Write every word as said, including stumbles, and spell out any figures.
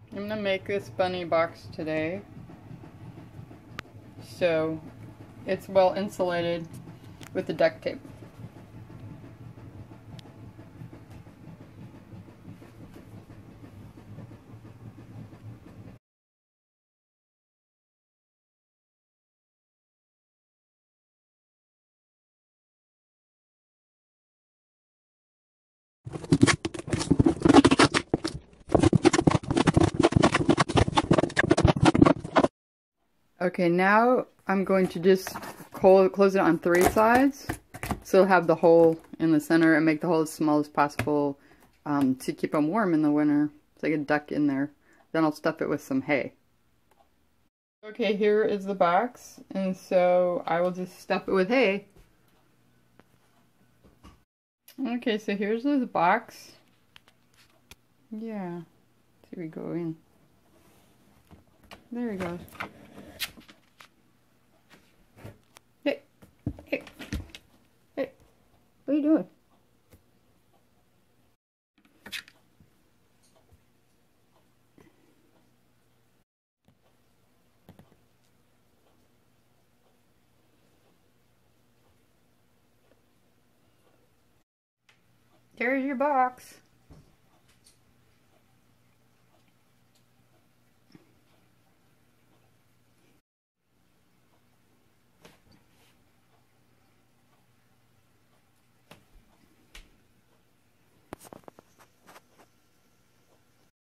I'm gonna make this bunny box today. So it's well insulated with the duct tape. Okay, now I'm going to just close it on three sides, so it'll have the hole in the center and make the hole as small as possible um, to keep them warm in the winter. So I can duck in there. Then I'll stuff it with some hay. Okay, here is the box, and so I will just stuff it with hay. Okay, so here's the box. Yeah, here we go in. There he goes. Hey, hey, hey, what are you doing? There's your box.